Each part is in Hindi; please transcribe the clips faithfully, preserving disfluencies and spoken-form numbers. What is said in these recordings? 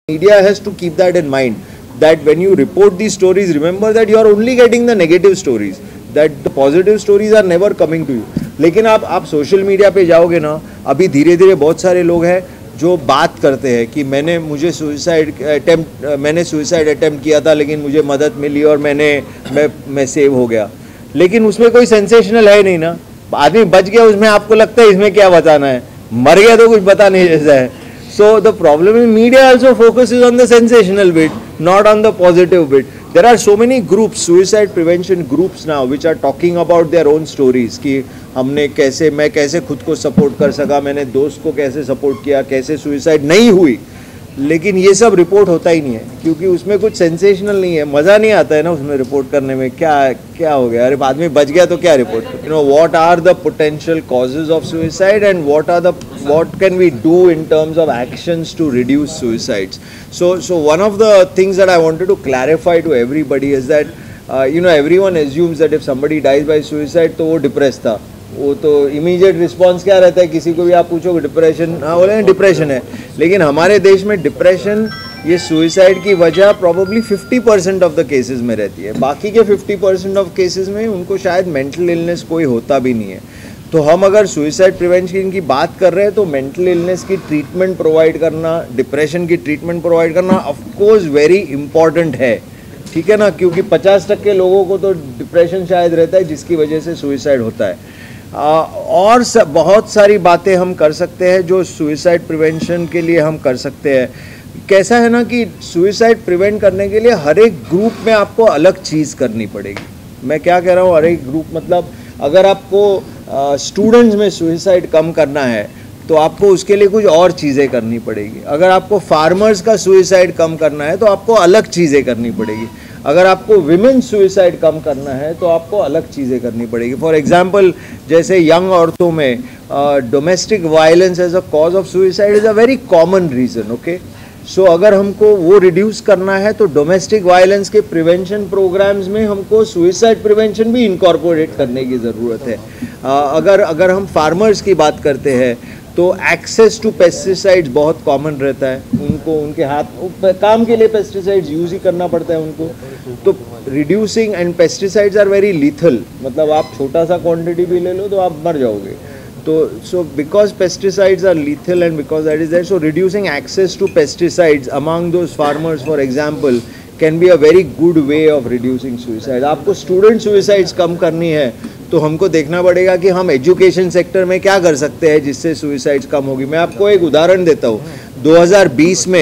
Media has to keep that in mind, that when you report these stories, remember that you are only getting the negative stories, that the positive stories are never coming to you. लेकिन आप आप सोशल मीडिया पे जाओगे ना, अभी धीरे धीरे बहुत सारे लोग हैं जो बात करते हैं कि मैंने मुझे सुसाइड अटेम्प्ट मैंने सुसाइड अटेम्प्ट किया था लेकिन मुझे मदद मिली और मैंने मैं मैं सेव हो गया, लेकिन उसमें कोई सेंसेशनल है नहीं ना, आदमी बच गया उसमें आपको लगता है इसमें क्या बताना है, मर गया तो कुछ पता नहीं जैसा है. So the problem in media also focuses on the sensational bit, not on the positive bit. There are so many groups, suicide prevention groups now, which are talking about their own stories कि हमने कैसे मैं कैसे खुद को सपोर्ट कर सका, मैंने दोस्त को कैसे सपोर्ट किया, कैसे सुसाइड नहीं हुई. लेकिन ये सब रिपोर्ट होता ही नहीं है क्योंकि उसमें कुछ सेंसेशनल नहीं है, मज़ा नहीं आता है ना उसमें रिपोर्ट करने में. क्या क्या हो गया, अरे आदमी बच गया तो क्या report. You know what are the potential causes of suicide and what are the what can we do in terms of actions to reduce suicides. So so one of the things that I wanted to clarify to everybody is that you know everyone assumes that if somebody dies by suicide तो वो डिप्रेस था. वो तो इमीडिएट रिस्पांस क्या रहता है, किसी को भी आप पूछोगे डिप्रेशन, हाँ बोले डिप्रेशन है. लेकिन हमारे देश में डिप्रेशन ये सुसाइड की वजह probably fifty percent of the cases में रहती है. बाकी के फिफ्टी परसेंट ऑफ केसेस में उनको शायद मेंटल इलनेस कोई होता भी नहीं है. तो हम अगर सुसाइड प्रिवेंशन की बात कर रहे हैं तो मेंटल इलनेस की ट्रीटमेंट प्रोवाइड करना, डिप्रेशन की ट्रीटमेंट प्रोवाइड करना ऑफकोर्स वेरी इंपॉर्टेंट है, ठीक है ना, क्योंकि पचास टक्के लोगों को तो डिप्रेशन शायद रहता है जिसकी वजह से सुसाइड होता है. आ, और स, बहुत सारी बातें हम कर सकते हैं जो सुसाइड प्रिवेंशन के लिए हम कर सकते हैं. कैसा है ना कि सुसाइड प्रिवेंट करने के लिए हर एक ग्रुप में आपको अलग चीज़ करनी पड़ेगी. मैं क्या कह रहा हूँ, हर एक ग्रुप मतलब अगर आपको स्टूडेंट्स में सुसाइड कम करना है तो आपको उसके लिए कुछ और चीज़ें करनी पड़ेगी. अगर आपको फार्मर्स का सुसाइड कम करना है तो आपको अलग चीज़ें करनी पड़ेगी. अगर आपको विमेन सुसाइड कम करना है तो आपको अलग चीज़ें करनी पड़ेगी. फॉर एग्जांपल जैसे यंग औरतों में domestic violence as a cause of suicide is a very common reason. Okay, so अगर हमको वो रिड्यूस करना है तो डोमेस्टिक वायलेंस के प्रिवेंशन प्रोग्राम्स में हमको सुसाइड प्रिवेंशन भी इनकॉर्पोरेट करने की ज़रूरत है. uh, अगर अगर हम फार्मर्स की बात करते हैं तो एक्सेस टू पेस्टिसाइड्स बहुत कॉमन रहता है. उनको उनके हाथ काम के लिए पेस्टिसाइड्स यूज़ ही करना पड़ता है उनको. तो reducing and pesticides are very lethal, मतलब आप छोटा सा क्वांटिटी भी ले लो तो आप मर जाओगे. तो so because pesticides are lethal and because that is that, so reducing access to pesticides among those farmers for example can be a very good way of reducing suicide. आपको स्टूडेंट सुसाइड्स कम करनी है तो हमको देखना पड़ेगा कि हम एजुकेशन सेक्टर में क्या कर सकते हैं जिससे सुसाइड्स कम होगी. मैं आपको एक उदाहरण देता हूँ. दो हज़ार बीस में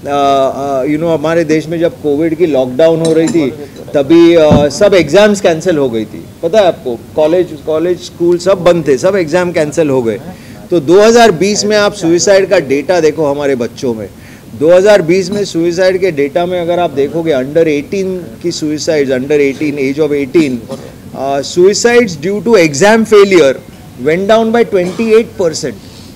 यू नो हमारे देश में जब कोविड की लॉकडाउन हो रही थी तभी uh, सब एग्ज़ाम्स कैंसिल हो गई थी. पता है आपको, कॉलेज कॉलेज स्कूल सब बंद थे, सब एग्ज़ाम कैंसिल हो गए. तो दो हज़ार बीस में आप सुसाइड का डेटा देखो हमारे बच्चों में. दो हज़ार बीस में सुसाइड के डेटा में अगर आप देखोगे अंडर एटीन की suicides, under eighteen, age of eighteen, suicides due to exam failure went down by अट्ठाईस परसेंट.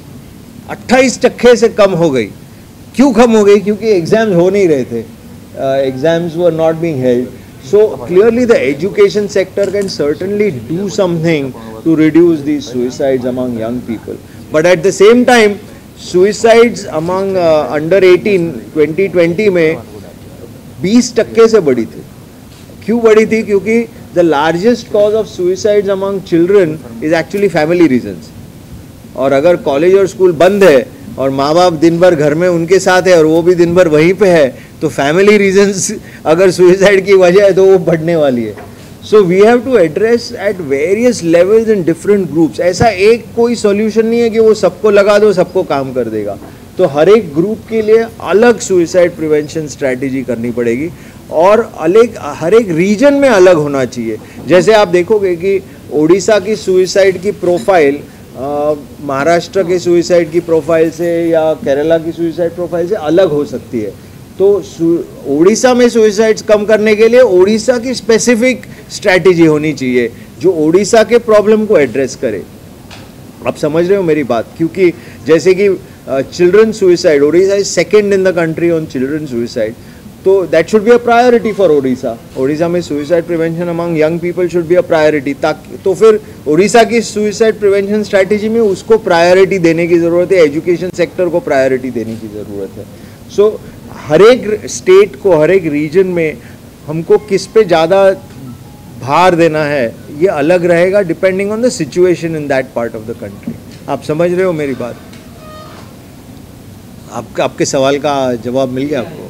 अट्ठाईस टक्के से कम हो गई. क्यों कम हो गई? क्योंकि एग्जाम्स हो नहीं रहे थे, exams were not being held. So clearly the education sector can certainly do something to reduce these suicides among young people. But at the same time, suicides among uh, under eighteen twenty twenty में बीस टक्के से बढ़ी थी. क्यों बढ़ी थी? क्योंकि the largest cause of suicides among children is actually family reasons. और अगर कॉलेज और स्कूल बंद है और माँ बाप दिन भर घर में उनके साथ है और वो भी दिन भर वहीं पे है तो फैमिली रीजंस अगर सुसाइड की वजह है तो वो बढ़ने वाली है. So we have to address at various levels in different groups. ऐसा एक कोई सॉल्यूशन नहीं है कि वो सबको लगा दो सबको काम कर देगा. तो हर एक ग्रुप के लिए अलग सुसाइड प्रिवेंशन स्ट्रैटेजी करनी पड़ेगी और अलग हर एक रीजन में अलग होना चाहिए. जैसे आप देखोगे कि उड़ीसा की सुसाइड की प्रोफाइल महाराष्ट्र के सुसाइड की प्रोफाइल से या केरला की सुसाइड प्रोफाइल से अलग हो सकती है. तो उड़ीसा में सुसाइड्स कम करने के लिए उड़ीसा की स्पेसिफिक स्ट्रैटेजी होनी चाहिए जो उड़ीसा के प्रॉब्लम को एड्रेस करे. आप समझ रहे हो मेरी बात? क्योंकि जैसे कि children suicide, Orissa is second in the country on children suicide. तो that should be a priority for Orissa. Orissa में suicide prevention among young people should be a priority. ताकि तो फिर उड़ीसा की सुसाइड प्रिवेंशन स्ट्रैटेजी में उसको प्रायोरिटी देने की ज़रूरत है, एजुकेशन सेक्टर को प्रायोरिटी देने की ज़रूरत है. सो हर एक स्टेट को, हर एक रीजन में हमको किस पे ज़्यादा भार देना है ये अलग रहेगा, depending on the situation in that part of the country. आप समझ रहे हो मेरी बात? आपका आपके सवाल का जवाब मिल गया आपको?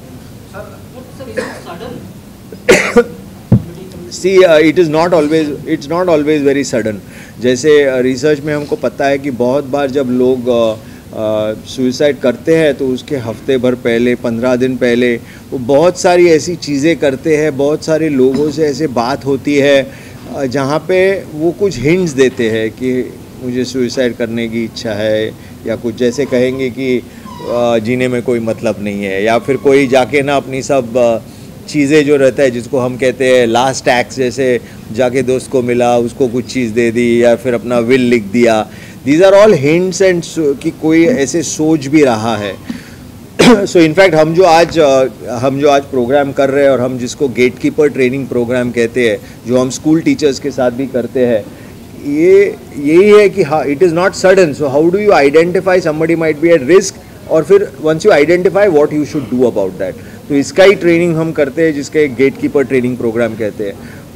See it is not always it's not always very sudden. जैसे रिसर्च uh, में हमको पता है कि बहुत बार जब लोग सुसाइड uh, uh, करते हैं तो उसके हफ्ते भर पहले, पंद्रह दिन पहले वो बहुत सारी ऐसी चीज़ें करते हैं, बहुत सारे लोगों से ऐसे बात होती है uh, जहाँ पे वो कुछ हिंट्स देते हैं कि मुझे सुसाइड करने की इच्छा है, या कुछ जैसे कहेंगे कि uh, जीने में कोई मतलब नहीं है, या फिर कोई जाके ना अपनी सब uh, चीज़ें जो रहता है जिसको हम कहते हैं लास्ट एक्ट, जैसे जाके दोस्त को मिला उसको कुछ चीज़ दे दी या फिर अपना विल लिख दिया। These are all hints and कि कोई ऐसे सोच भी रहा है। सो इनफैक्ट हम जो आज हम जो आज प्रोग्राम कर रहे हैं और हम जिसको गेट कीपर ट्रेनिंग प्रोग्राम कहते हैं, जो हम स्कूल टीचर्स के साथ भी करते हैं, ये यही है कि हाँ, it is not sudden. So how do you identify somebody might be at risk, और फिर once you identify what you should do about that. तो इसका ही ट्रेनिंग हम करते हैं जिसके गेट कीपर ट्रेनिंग प्रोग्राम कहते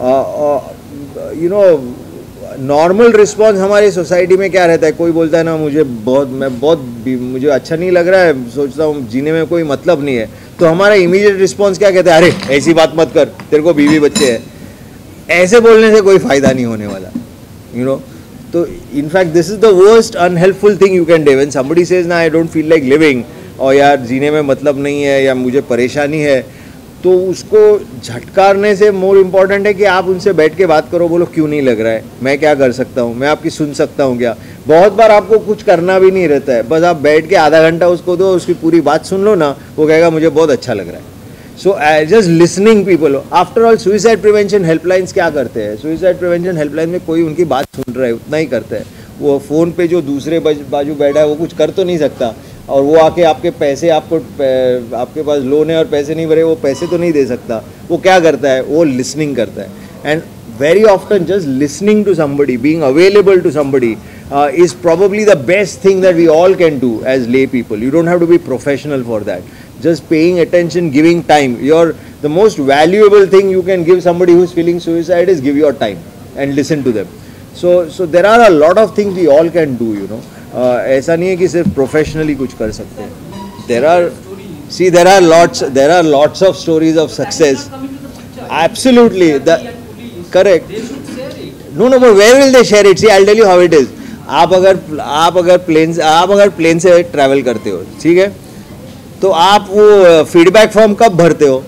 हैं। यू नो नॉर्मल रिस्पांस हमारी सोसाइटी में क्या रहता है? कोई बोलता है ना मुझे बहुत मैं बहुत मुझे अच्छा नहीं लग रहा है, सोचता हूँ जीने में कोई मतलब नहीं है, तो हमारा इमीडिएट रिस्पांस क्या कहता है? अरे ऐसी बात मत कर, तेरे को बीवी बच्चे हैं। ऐसे बोलने से कोई फ़ायदा नहीं होने वाला, यू नो। तो in fact this is the worst unhelpful thing you can do when somebody says ना I don't feel like living, और यार जीने में मतलब नहीं है या मुझे परेशानी है, तो उसको झटकारने से मोर इम्पॉर्टेंट है कि आप उनसे बैठ के बात करो, बोलो क्यों नहीं लग रहा है, मैं क्या कर सकता हूँ, मैं आपकी सुन सकता हूँ क्या। बहुत बार आपको कुछ करना भी नहीं रहता है, बस आप बैठ के आधा घंटा उसको दो, उसकी पूरी बात सुन लो ना, वो कहेगा मुझे बहुत अच्छा लग रहा है। So just listening people. After all suicide prevention helplines क्या करते हैं? सुसाइड प्रिवेंशन हेल्पलाइन में कोई उनकी बात सुन रहा है उतना ही करता है। वो फ़ोन पे जो दूसरे बाजू बैठा है वो कुछ कर तो नहीं सकता, और वो आके आपके पैसे, आपको आपके पास लोन है और पैसे नहीं भरे, वो पैसे तो नहीं दे सकता। वो क्या करता है? वो लिसनिंग करता है। And very often just listening to somebody, being available to somebody is probably the best thing that we all can do as lay people. You don't have to be professional for that. Just paying attention, giving time. You're the most valuable thing you can give somebody who's feeling suicide is give your time and listen to them. So so there are a lot of things we all can do, you know. ऐसा नहीं है कि सिर्फ प्रोफेशनली कुछ कर सकते हैं। There are see there are lots there are lots of stories of success. Absolutely correct. No no but where will they share it? See I will tell you how it is. आप अगर आप अगर प्लेन आप अगर प्लेन से ट्रैवल करते हो, ठीक है, तो आप वो फीडबैक फॉर्म कब भरते हो?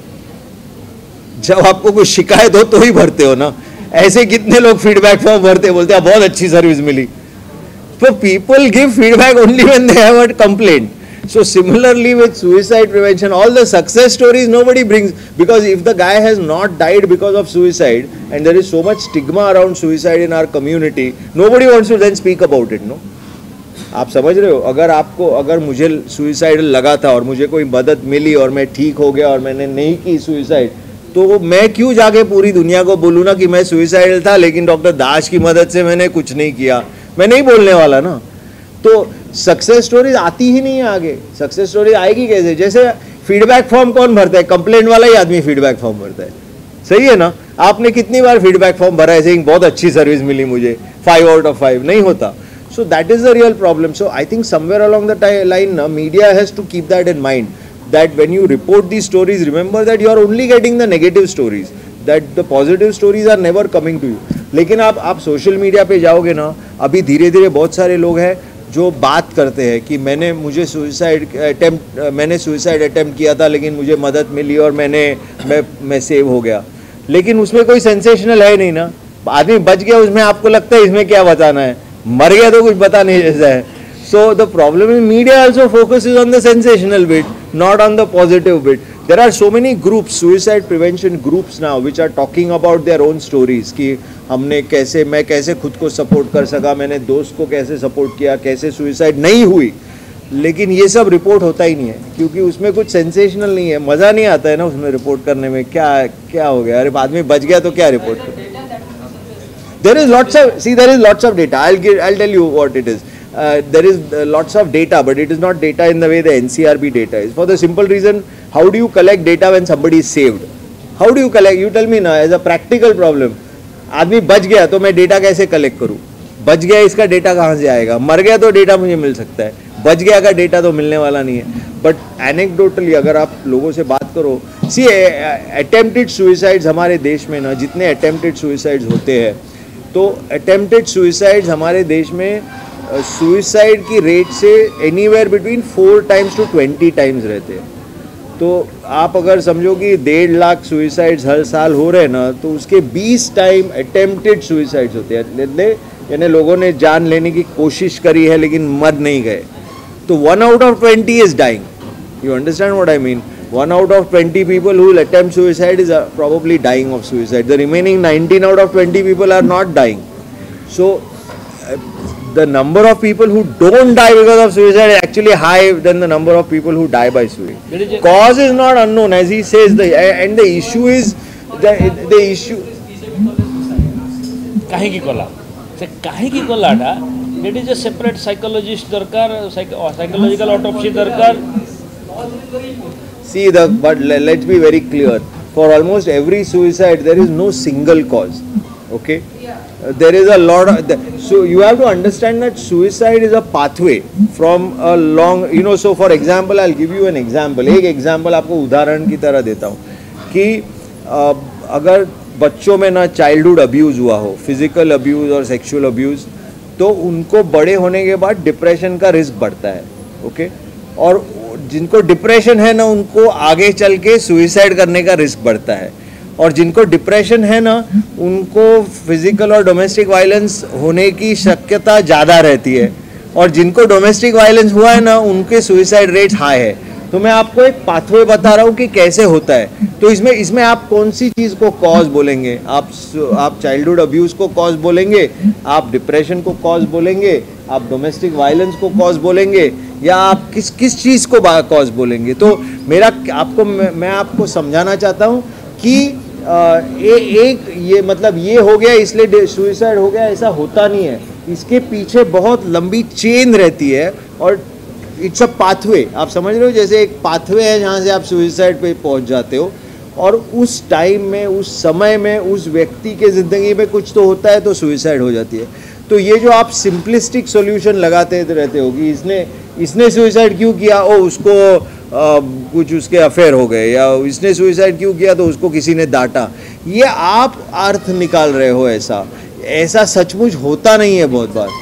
जब आपको कोई शिकायत हो तो ही भरते हो ना। ऐसे कितने लोग फीडबैक फॉर्म भरते हैं, बोलते हैं बहुत अच्छी सर्विस मिली। So people give feedback only when they have a complaint. So similarly with suicide prevention, all the success stories nobody brings, because if the guy has not died because of suicide and there is so much stigma around suicide in our community, nobody wants to then speak about it, no? आप समझ रहे हो? अगर आपको अगर मुझे सुइसाइड लगा था और मुझे कोई मदद मिली और मैं ठीक हो गया और मैंने नहीं की सुइसाइड, तो मैं क्यों जाके पूरी दुनिया को बोलूँ ना कि मैं सुइसाइडल था लेकिन डॉक्टर दास की मदद से मैंने कुछ नहीं किया? मैं नहीं बोलने वाला ना। तो सक्सेस स्टोरीज आती ही नहीं है आगे। सक्सेस स्टोरी आएगी कैसे? जैसे फीडबैक फॉर्म कौन भरता है? कंप्लेंट वाला ही आदमी फीडबैक फॉर्म भरता है, सही है ना? आपने कितनी बार फीडबैक फॉर्म भरा है सेइंग बहुत अच्छी सर्विस मिली मुझे, फाइव आउट ऑफ फाइव? नहीं होता। So that is the real problem. So I think somewhere along the line ना media has to keep that in mind, that when you report these stories, remember that you are only getting the negative stories, that the positive stories are never coming to you. लेकिन आप आप सोशल मीडिया पे जाओगे ना, अभी धीरे धीरे बहुत सारे लोग हैं जो बात करते हैं कि मैंने मुझे सुसाइड अटेम्प्ट मैंने सुसाइड अटेम्प्ट किया था लेकिन मुझे मदद मिली और मैंने मैं मैं सेव हो गया। लेकिन उसमें कोई सेंसेशनल है नहीं ना। आदमी बच गया, उसमें आपको लगता है इसमें क्या बताना है? मर गया तो कुछ बता नहीं जैसा है। So the problem in media also focuses on the sensational bit, not on the positive bit. There are so many groups, suicide prevention groups now, which are talking about their own stories कि हमने कैसे मैं कैसे खुद को सपोर्ट कर सका, मैंने दोस्त को कैसे सपोर्ट किया, कैसे सुइसाइड नहीं हुई। लेकिन ये सब रिपोर्ट होता ही नहीं है क्योंकि उसमें कुछ सेंसेशनल नहीं है, मज़ा नहीं आता है ना उसमें रिपोर्ट करने में। क्या क्या हो गया? अरे आदमी बच गया तो क्या रिपोर्ट कर? There is lots of see there is lots of data. I'll give I'll tell you what it is. Uh, there is uh, lots of data, but it is not data in the way the N C R B data is. For the simple reason, how do you collect data when somebody is saved? How do you collect? You tell me now, as a practical problem. आदमी बच गया तो मैं डेटा कैसे कलेक्ट करूँ? बच गया इसका डेटा कहाँ से आएगा? मर गया तो डेटा मुझे मिल सकता है, बच गया का डेटा तो मिलने वाला नहीं है. बट एनेक्डोटली अगर आप लोगों से बात करो, सी अटेम्प्टेड सुइसाइड्स हमारे देश में ना, जितने अटेम्प्टेड सुइसाइड्स होते हैं तो अटेम्प्टेड सुइसाइड्स हमारे देश में सुइसाइड की रेट से anywhere between four times to twenty times रहते हैं. तो आप अगर समझो कि डेढ़ लाख सुइसाइड्स हर साल हो रहे हैं ना, तो उसके बीस टाइम अटेम्प्टेड सुइसाइड्स होते हैं, यानी लोगों ने जान लेने की कोशिश करी है लेकिन मर नहीं गए. तो one out of twenty is dying. You understand what I mean? One out of twenty people who will attempt suicide is uh, probably dying of suicide. The remaining nineteen out of twenty people are not dying. So uh, the number of people who don't die because of suicide is actually high than the number of people who die by suicide. Cause is not unknown, as he says, the and the issue is the the issue. काहे की कोला से काहे की kolata that is a separate psychologist दरकार, psychological autopsy दरकार. See the, but let's be very clear. For almost every suicide, there is no single cause. Okay, uh, there is a lot of. The, so you have to understand that suicide is a pathway from a long. You know, so for example, I'll give you an example. एक example आपको उदाहरण की तरह देता हूँ कि uh, अगर बच्चों में ना childhood abuse हुआ हो, physical abuse और sexual abuse, तो उनको बड़े होने के बाद डिप्रेशन का रिस्क बढ़ता है. Okay okay? और जिनको डिप्रेशन है ना, उनको आगे चल के सुइसाइड करने का रिस्क बढ़ता है. और जिनको डिप्रेशन है ना, उनको फिजिकल और डोमेस्टिक वायलेंस होने की शक्यता ज़्यादा रहती है. और जिनको डोमेस्टिक वायलेंस हुआ है ना, उनके सुइसाइड रेट हाई है. तो मैं आपको एक पाथवे बता रहा हूँ कि कैसे होता है. तो इसमें इसमें आप कौन सी चीज़ को कॉज बोलेंगे? आप आप चाइल्डहुड अब्यूज़ को कॉज बोलेंगे, आप डिप्रेशन को कॉज बोलेंगे, आप डोमेस्टिक वायलेंस को कॉज बोलेंगे, या आप किस किस चीज़ को कॉज बोलेंगे? तो मेरा आपको मैं, मैं आपको समझाना चाहता हूँ कि आ, ए, एक ये मतलब ये हो गया इसलिए सुइसाइड हो गया, ऐसा होता नहीं है. इसके पीछे बहुत लंबी चेन रहती है और इट्स अ पाथवे. आप समझ रहे हो, जैसे एक पाथवे है जहाँ से आप सुइसाइड पे पहुँच जाते हो. और उस टाइम में, उस समय में, उस व्यक्ति के ज़िंदगी में कुछ तो होता है तो सुइसाइड हो जाती है. तो ये जो आप सिंपलिस्टिक सॉल्यूशन लगाते रहते हो कि इसने इसने सुइसाइड क्यों किया, ओ उसको आ, कुछ उसके अफेयर हो गए, या इसने सुइसाइड क्यों किया तो उसको किसी ने डांटा, ये आप अर्थ निकाल रहे हो. ऐसा ऐसा सचमुच होता नहीं है बहुत बार.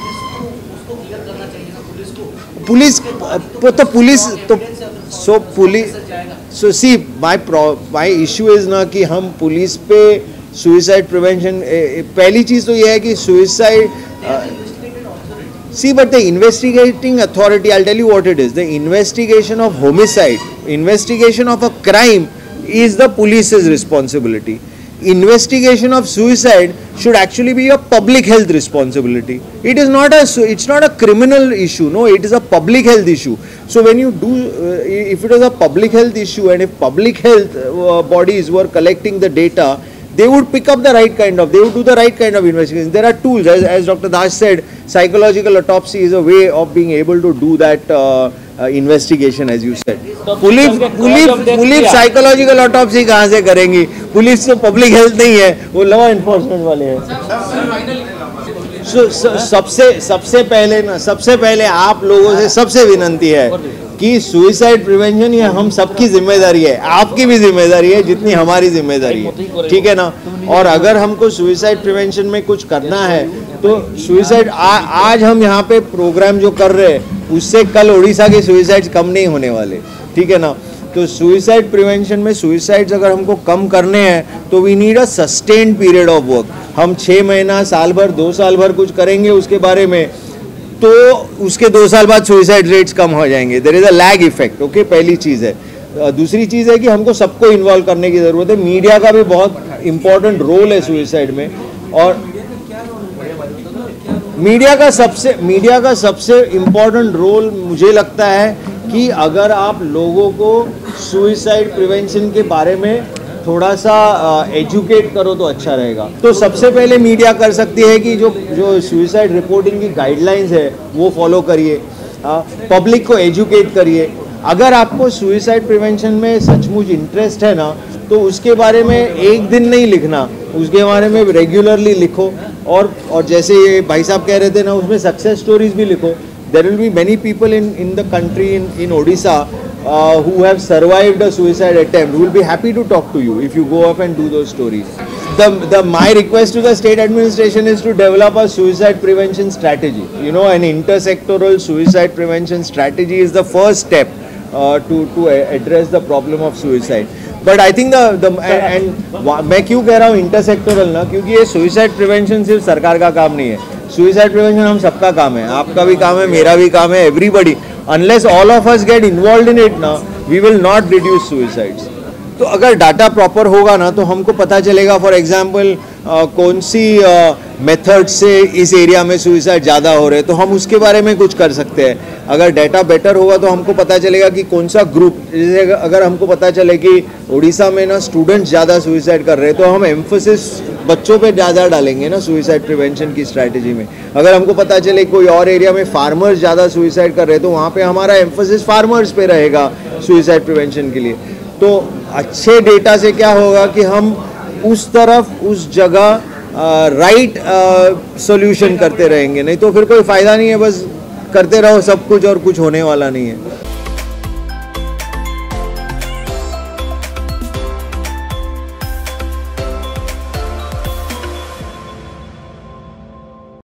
पुलिस तो पुलिस तो so police so see my my issue is ना कि हम पुलिस पे सुइसाइड प्रिवेंशन, पहली चीज़ तो ये है कि suicide see but the investigating authority, I'll tell you what it is, the investigation of homicide, investigation of a crime is the police's responsibility. Investigation of suicide should actually be a public health responsibility. It is not a it's not a criminal issue, no, it is a public health issue. So when you do uh, if it is a public health issue and if public health uh, bodies were collecting the data, they would pick up the right kind of, they would do the right kind of investigation. There are tools, as, as Doctor Das said, psychological autopsy is a way of being able to do that uh, uh, investigation, as you said. Police police police psychological autopsy कहाँ से करेंगी? पुलिस तो पब्लिक हेल्थ नहीं है, वो लॉ एनफोर्समेंट वाले हैं. so, so, सबसे सबसे पहले ना सबसे पहले आप लोगों से सबसे विनंती है कि सुइसाइड प्रिवेंशन ये हम सबकी जिम्मेदारी है, आपकी भी जिम्मेदारी है जितनी हमारी जिम्मेदारी है. ठीक है ना? और अगर हमको सुइसाइड प्रिवेंशन में कुछ करना है तो सुइसाइड आज हम यहाँ पे प्रोग्राम जो कर रहे हैं उससे कल उड़ीसा के सुइसाइड्स कम नहीं होने वाले. ठीक है ना? तो सुइसाइड प्रिवेंशन में सुइसाइड्स अगर हमको कम करने हैं तो we need a sustained period of work. हम छः महीना, साल भर, दो साल भर कुछ करेंगे उसके बारे में, तो उसके दो साल बाद सुइसाइड रेट्स कम हो जाएंगे. There is a lag effect. Okay, पहली चीज़ है. दूसरी चीज़ है कि हमको सबको इन्वॉल्व करने की ज़रूरत है. मीडिया का भी बहुत इंपॉर्टेंट रोल है सुइसाइड में. और मीडिया का सबसे मीडिया का सबसे इम्पॉर्टेंट रोल मुझे लगता है कि अगर आप लोगों को सुइसाइड प्रिवेंशन के बारे में थोड़ा सा एजुकेट करो तो अच्छा रहेगा. तो सबसे पहले मीडिया कर सकती है कि जो जो सुइसाइड रिपोर्टिंग की गाइडलाइंस है वो फॉलो करिए, पब्लिक को एजुकेट करिए. अगर आपको सुइसाइड प्रिवेंशन में सचमुच इंटरेस्ट है ना, तो उसके बारे में एक दिन नहीं लिखना, उसके बारे में रेगुलरली लिखो। और और जैसे ये भाई साहब कह रहे थे ना, उसमें सक्सेस स्टोरीज भी लिखो। There will be many people in in the country, in in Odisha, who have survived a suicide attempt, who will be happy to talk to you if you go up and do those stories. The the my request to the state administration is to develop a suicide prevention strategy. You know, an intersectoral suicide prevention strategy is the first step uh, to to address the problem of suicide. But I think the end मैं क्यों कह रहा हूँ इंटरसेक्टोरल ना, क्योंकि ये सुइसाइड प्रिवेंशन सिर्फ सरकार का काम नहीं है। सुइसाइड प्रिवेंशन हम सबका काम है, आपका भी काम है, मेरा भी काम है, everybody. Unless all of us get involve in it ना, we will not reduce suicides. तो अगर डाटा प्रॉपर होगा ना, तो हमको पता चलेगा फॉर एग्जांपल कौन सी मेथड uh, से इस एरिया में सुइसाइड ज़्यादा हो रहे हैं, तो हम उसके बारे में कुछ कर सकते हैं। अगर डाटा बेटर होगा तो हमको पता चलेगा कि कौन सा ग्रुप, जैसे अगर हमको पता चले कि उड़ीसा में ना स्टूडेंट्स ज़्यादा सुइसाइड कर रहे हैं, तो हम एम्फोसिस बच्चों पे ज़्यादा डालेंगे ना सुइसाइड प्रिवेंशन की स्ट्रैटेजी में। अगर हमको पता चले कोई और एरिया में फार्मर्स ज़्यादा सुइसाइड कर रहे हैं, तो वहाँ पे हमारा एम्फोसिस फार्मर्स पे रहेगा सुइसाइड प्रिवेंशन के लिए। तो अच्छे डेटा से क्या होगा कि हम उस तरफ उस जगह राइट सॉल्यूशन करते रहेंगे, नहीं तो फिर कोई फ़ायदा नहीं है, बस करते रहो सब कुछ और कुछ होने वाला नहीं है।